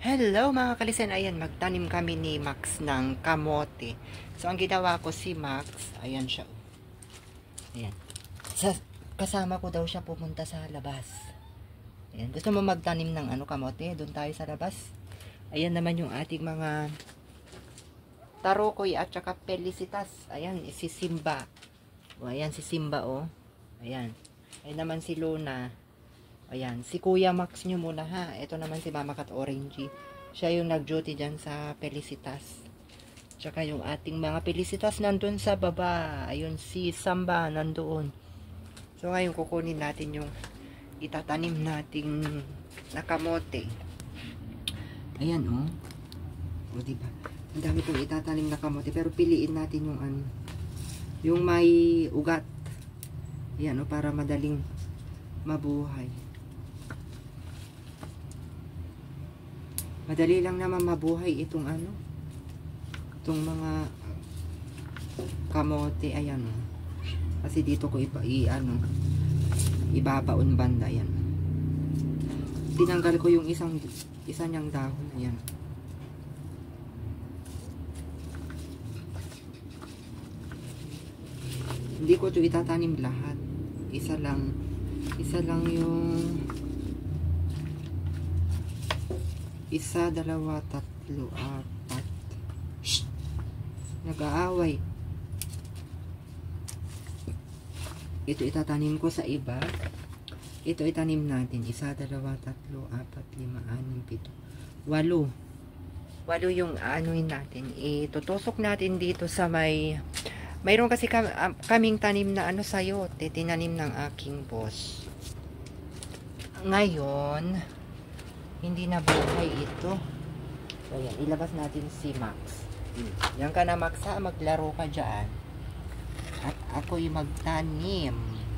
Hello mga kalisen, ayan, magtanim kami ni Max ng kamote. So, ang ginawa ko si Max, ayan siya. Ayan. Kasama ko daw siya pumunta sa labas. Ayan, gusto mo magtanim ng kamote? Doon tayo sa labas. Ayan naman yung ating mga tarokoy at saka felicitas. Ayan, si Simba. O, ayan si Simba, oh. Ayan. Ayan naman si Luna. Ayan, si Kuya Max nyo muna ha. Ito naman si Mama Cat Orangey. Siya yung nag-duty dyan sa Felicitas. Tsaka yung ating mga Felicitas nandun sa baba. Ayun, si Samba nandoon. So ngayon kukunin natin yung itatanim nating nakamote. Ayan oh. O diba? Ang dami kong itatanim na kamote. Pero piliin natin yung yung may ugat. Ayan oh, para madaling mabuhay. Madali lang naman mabuhay itong itong mga kamote. Ayan o. Kasi dito ko ibabaon banda. Ayan. Tinanggal ko yung isa niyang dahon. Ayan. Hindi ko ito itatanim lahat. Isa lang yung isa, dalawa, tatlo, apat. Shhh! Nag-aaway. Ito itatanim ko sa iba. Ito itanim natin. Isa, dalawa, tatlo, apat, lima, anim, pito. 8. 8 yung anuin natin. Itutusok natin dito sa mayroon kasi kaming tanim na sayote. Tinanim ng aking boss. Ngayon, hindi na buhay ito. So, yan. Ilabas natin si Max. Yan ka na, Max, ha? Maglaro ka dyan. At ako'y magtanim.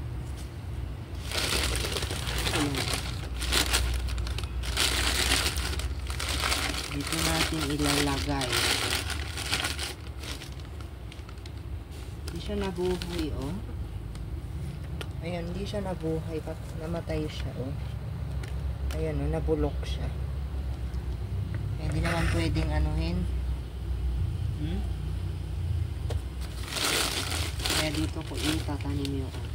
Dito natin ilalagay. Hindi siya nabuhay, oh. Ayan, hindi siya nabuhay. Namatay siya, oh. Ayan o, nabulok siya. Hindi naman pwedeng anuhin. Kaya dito ko itatanim yung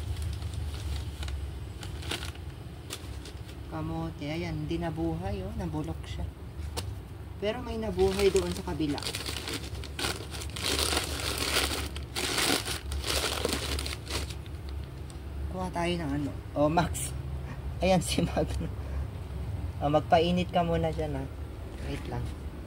kamote. Ayan, hindi nabuhay o, nabulok siya. Pero may nabuhay doon sa kabila. Kuha tayo ng Oh, Max. Ayan si Max. Magpainit ka muna dyan ha. Wait lang.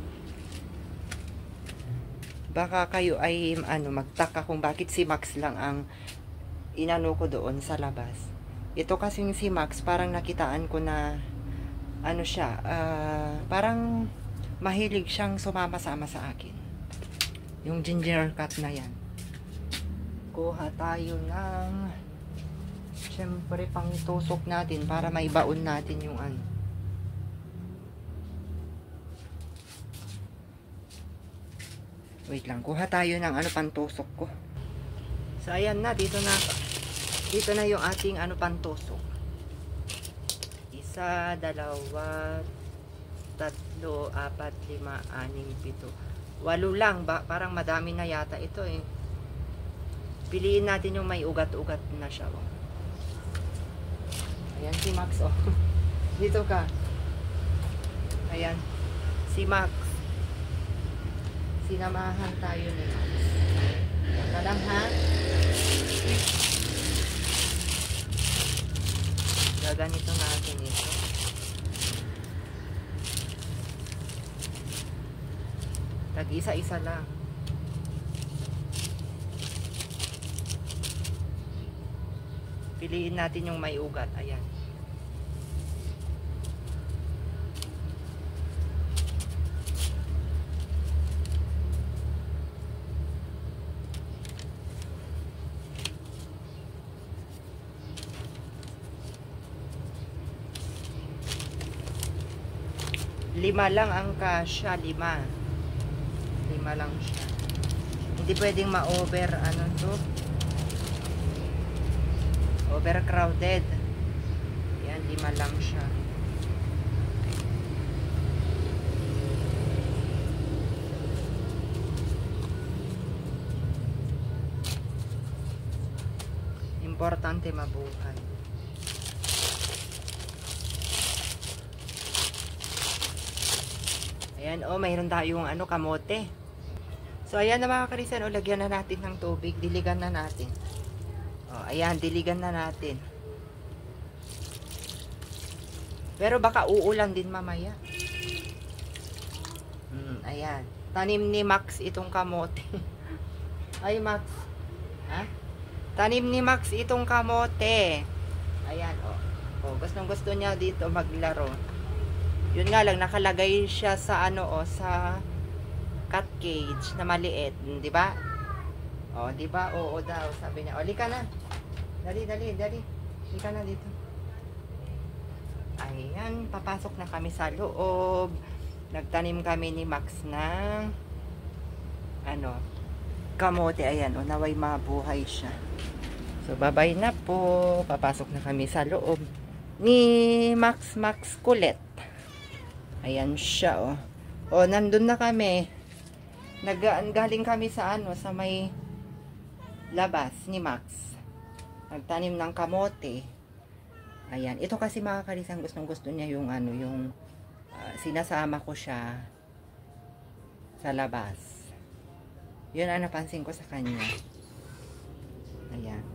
Baka kayo ay magtaka kung bakit si Max lang ang inano ko doon sa labas. Ito kasing si Max, parang nakitaan ko na siya, parang mahilig siyang sumama-sama sa akin. Yung ginger cut na yan. Kuha tayo ng syempre pang tusok natin para maibaon natin yung Wait lang, kuha tayo ng pantusok ko. So ayan na, dito na yung ating pantusok. Isa, dalawa, tatlo, apat, lima, anim, pito. 8 lang, parang madami na yata ito eh. Piliin natin yung may ugat-ugat na siya. Oh. Ayan si Max, oh. Dito ka. Ayan, si Max. Sinamahan tayo ni Max. Kalang ha? Gaganito natin ito. Tag-isa-isa lang. Piliin natin yung may ugat. Ayan. Lima lang ang kasya, 5. 5 lang siya. Hindi pwedeng ma-over, overcrowded. Yan, 5 lang siya. Importante mabuhay. Ayan, oh, mayroon tayong ano, kamote. So, ayan na mga karisan, oh, lagyan na natin ng tubig. Diligan na natin. Oh, ayan, diligan na natin. Pero baka uulan din mamaya. Ayan. Tanim ni Max itong kamote. Ay, Max. Ha? Tanim ni Max itong kamote. Ayan, oh. Oh, gustong gusto niya dito maglaro. Yun nga lang, nakalagay siya sa ano, oh, sa cat cage na maliit, di ba? Oh, di ba? Oo daw, sabi niya. Oh, lika na. Dali. Lika na dito. Ayan, papasok na kami sa loob. Nagtanim kami ni Max ng ano, kamote. Ayan, oh, naway mabuhay siya. So, babay na po. Papasok na kami sa loob ni Max kulit. Ayan siya, oh. Oh, nandun na kami. Galing kami sa ano, sa may labas ni Max. Nagtanim ng kamote. Ayan. Ito kasi mga kalisang gustong-gusto niya yung ano, yung sinasama ko siya sa labas. Yun ang napansin ko sa kanya. Ayan.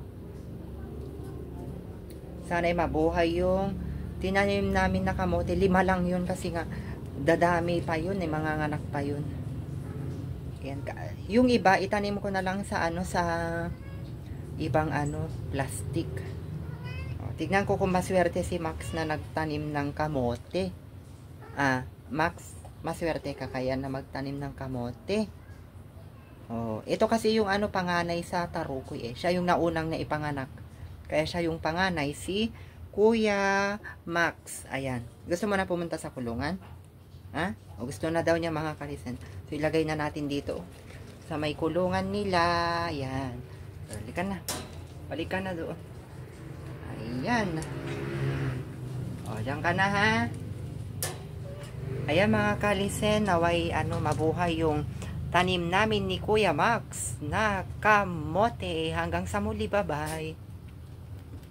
Sana'y mabuhay yung tinanim namin na kamote. 5 lang yun kasi nga dadami pa yun, mga anak pa yun. Ayan. Yung iba itanim ko na lang sa ano, sa ibang ano, plastic. O, tignan ko kung maswerte si Max na nagtanim ng kamote. Max, maswerte ka kaya na magtanim ng kamote. Oh, ito kasi yung ano, panganay sa Tarukoy, siya yung naunang na ipanganak. Kaya siya yung panganay, si Kuya Max. Ayan. Gusto mo na pumunta sa kulungan? Ha? O gusto na daw niya mga kalisan. So, ilagay na natin dito. Sa may kulungan nila. Ayan. Balikan na. Balikan na doon. Ayan. O, diyan ka na ha. Ayan mga kalisen. Naway ano, mabuhay yung tanim namin ni Kuya Max na kamote. Hanggang sa muli. Bye-bye.